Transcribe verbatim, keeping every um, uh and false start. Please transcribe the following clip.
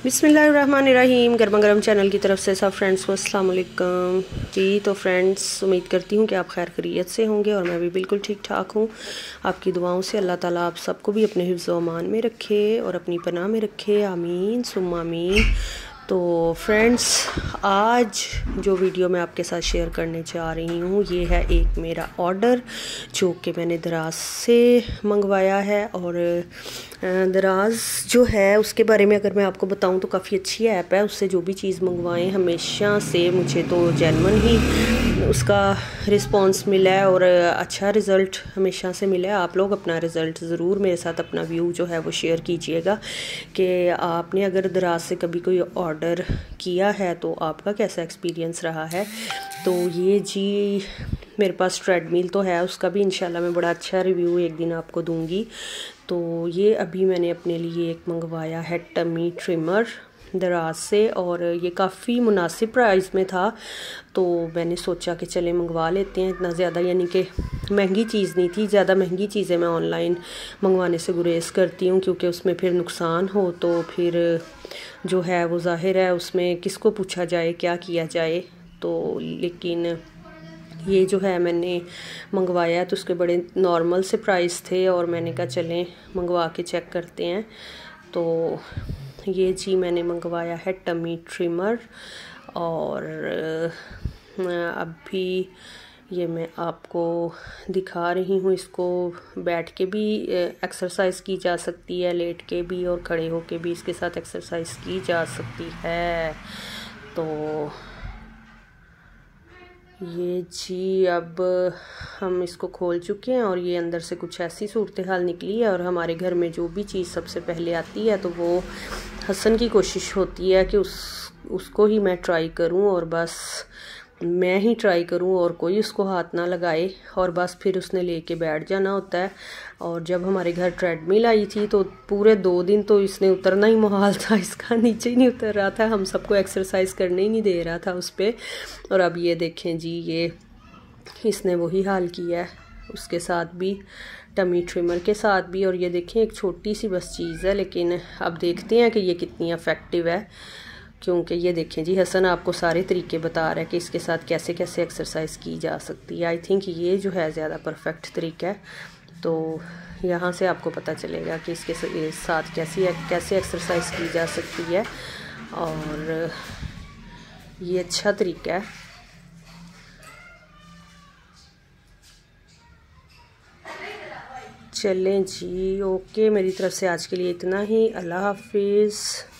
बिस्मिल्लाहिर्रहमानिर्रहीम। गर्मा गर्म चैनल की तरफ से सब फ्रेंड्स को अस्सलाम वालेकुम जी। तो फ्रेंड्स, उम्मीद करती हूँ कि आप खैर खैरियत से होंगे और मैं भी बिल्कुल ठीक ठाक हूँ। आपकी दुआओं से अल्लाह ताला आप सबको भी अपने हिफ्ज़ व अमान में रखे और अपनी पनाह में रखे, आमीन सुम्मा आमीन। तो फ्रेंड्स, आज जो वीडियो मैं आपके साथ शेयर करने जा रही हूँ ये है एक मेरा ऑर्डर जो कि मैंने दराज से मंगवाया है। और दराज जो है उसके बारे में अगर मैं आपको बताऊं तो काफ़ी अच्छी ऐप है। उससे जो भी चीज़ मंगवाएं हमेशा से मुझे तो जेन्युइन ही उसका रिस्पांस मिला है और अच्छा रिज़ल्ट हमेशा से मिला है। आप लोग अपना रिज़ल्ट ज़रूर मेरे साथ अपना व्यू जो है वो शेयर कीजिएगा कि आपने अगर दराज से कभी कोई ऑर्डर किया है तो आपका कैसा एक्सपीरियंस रहा है। तो ये जी मेरे पास ट्रेडमिल तो है, उसका भी इंशाल्लाह मैं बड़ा अच्छा रिव्यू एक दिन आपको दूंगी। तो ये अभी मैंने अपने लिए एक मंगवाया है टमी ट्रिमर दराज से और ये काफ़ी मुनासिब प्राइस में था। तो मैंने सोचा कि चले मंगवा लेते हैं। इतना ज़्यादा यानी कि महंगी चीज़ नहीं थी। ज़्यादा महंगी चीज़ें मैं ऑनलाइन मंगवाने से गुरेज करती हूँ क्योंकि उसमें फिर नुकसान हो तो फिर जो है वो ज़ाहिर है उसमें किसको पूछा जाए क्या किया जाए। तो लेकिन ये जो है मैंने मंगवाया तो उसके बड़े नॉर्मल से प्राइस थे और मैंने कहा चलें मंगवा के चेक करते हैं। तो ये जी मैंने मंगवाया है टमी ट्रिमर और अभी ये मैं आपको दिखा रही हूँ। इसको बैठ के भी एक्सरसाइज की जा सकती है, लेट के भी और खड़े होके भी इसके साथ एक्सरसाइज की जा सकती है। तो ये जी अब हम इसको खोल चुके हैं और ये अंदर से कुछ ऐसी सूरत हाल निकली है। और हमारे घर में जो भी चीज़ सबसे पहले आती है तो वो हसन की कोशिश होती है कि उस उसको ही मैं ट्राई करूं और बस मैं ही ट्राई करूं और कोई उसको हाथ ना लगाए और बस फिर उसने लेके बैठ जाना होता है। और जब हमारे घर ट्रेडमिल आई थी तो पूरे दो दिन तो इसने उतरना ही मुहाल था, इसका नीचे ही नहीं उतर रहा था, हम सबको एक्सरसाइज करने ही नहीं दे रहा था उस पर। और अब ये देखें जी ये इसने वही हाल किया है उसके साथ भी, टमी ट्रिमर के साथ भी। और ये देखें एक छोटी सी बस चीज़ है लेकिन अब देखते हैं कि ये कितनी इफ़ेक्टिव है। क्योंकि ये देखें जी हसन आपको सारे तरीके बता रहा है कि इसके साथ कैसे कैसे एक्सरसाइज की जा सकती है। आई थिंक ये जो है ज़्यादा परफेक्ट तरीका है। तो यहाँ से आपको पता चलेगा कि इसके साथ कैसी कैसे एक्सरसाइज की जा सकती है और ये अच्छा तरीका है। चलें जी, ओके, मेरी तरफ से आज के लिए इतना ही। अल्लाह हाफिज़।